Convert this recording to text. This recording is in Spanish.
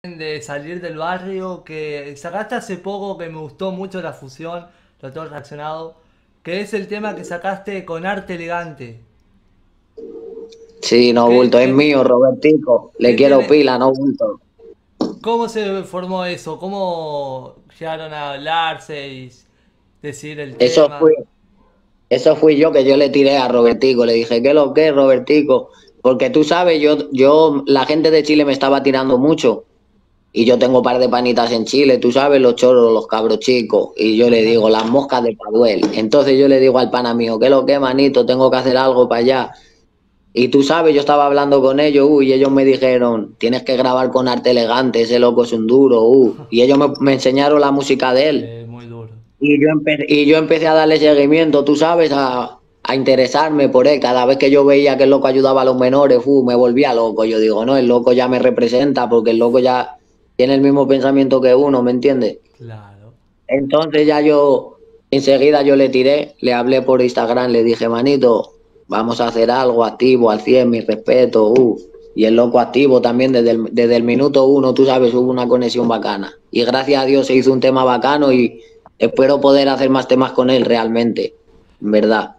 de salir del barrio, que sacaste hace poco que me gustó mucho la fusión, lo tengo reaccionado, que es el tema que sacaste con Arte Elegante. Sí, no, ¿Qué, bulto, es qué, mío, Robertico. Le qué quiero tiene? pila, no bulto. ¿Cómo se formó eso? ¿Cómo llegaron a hablarse y decir el Eso fue, tema? eso fui yo que yo le tiré a Robertico. Le dije, ¿qué lo que, Robertico? Porque tú sabes, la gente de Chile me estaba tirando mucho. Y yo tengo un par de panitas en Chile, tú sabes, los choros, los cabros chicos. Y yo le digo, las moscas de Paduel. Entonces yo le digo al pana mío, ¿qué lo que, manito? Tengo que hacer algo para allá. Y tú sabes, yo estaba hablando con ellos, y ellos me dijeron, tienes que grabar con Arte Elegante, ese loco es un duro, Y ellos me enseñaron la música de él. Muy duro. Y yo empecé a darle seguimiento, tú sabes, a interesarme por él. Cada vez que yo veía que el loco ayudaba a los menores, me volvía loco. Yo digo, no, el loco ya me representa porque el loco ya tiene el mismo pensamiento que uno, ¿me entiendes? Claro. Entonces ya enseguida yo le tiré, le hablé por Instagram, le dije, manito, vamos a hacer algo activo, al 100 mi respeto, Y el loco activo también desde el minuto uno, tú sabes, hubo una conexión bacana. Y gracias a Dios se hizo un tema bacano y espero poder hacer más temas con él realmente, en verdad.